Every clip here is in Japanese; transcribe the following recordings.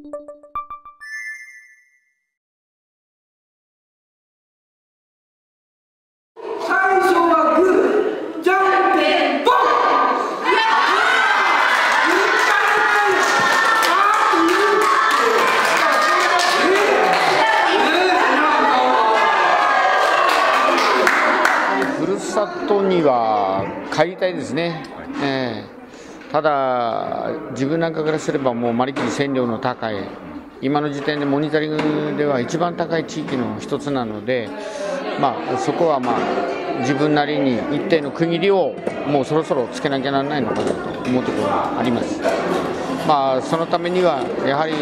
ふるさとには帰りたいですね。ただ自分なんかからすればもうまるっきり線量の高い、今の時点でモニタリングでは一番高い地域の一つなので、そこは自分なりに一定の区切りをもうそろそろつけなきゃならないのかなと思うところがあります。そのためにはやはり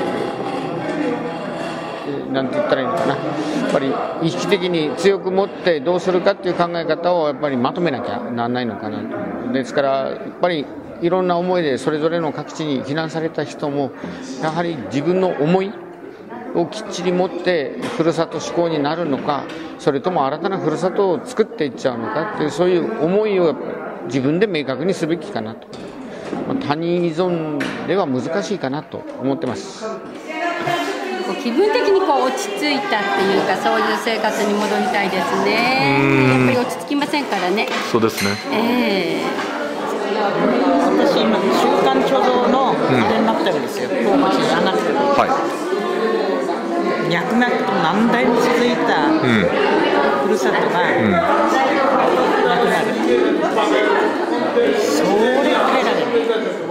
なんて言ったらいいのかな、やっぱり意識的に強く持ってどうするかっていう考え方をやっぱりまとめなきゃならないのかなと。ですからやっぱりいろんな思いでそれぞれの各地に避難された人もやはり自分の思いをきっちり持ってふるさと志向になるのか、それとも新たなふるさとを作っていっちゃうのかっていう、そういう思いを自分で明確にすべきかなと。他人依存では難しいかなと思ってます。 気分的に落ち着いたっていうか、そういう生活に戻りたいですね。やっぱり落ち着きませんからね。 そうですね。 私今週刊貯蔵のあれになってるんですよ。候補地じゃなくて。脈々と何代も続いたふるさとがなくなる。それが耐えられない。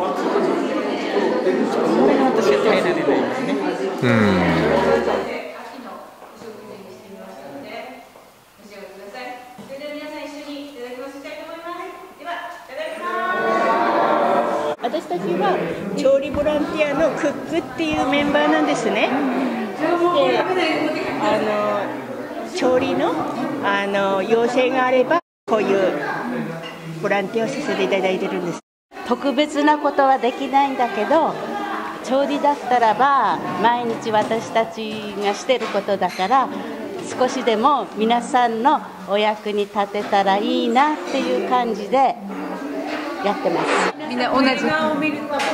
それが私は耐えられないんですね。 私たちは調理ボランティアのクックっていうメンバーなんですね。で、調理の要請があればこういうボランティアをさせていただいてるんです。 特別なことはできないんだけど、調理だったらば毎日私たちがしてることだから、少しでも皆さんのお役に立てたらいいなっていう感じでやってます。 みんな同じ笑顔を見ると笑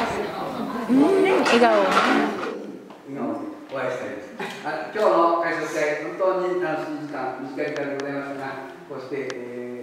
顔お会いしたいです。今日の会食会、本当に楽しい時間、短い時間でございますが、こうして、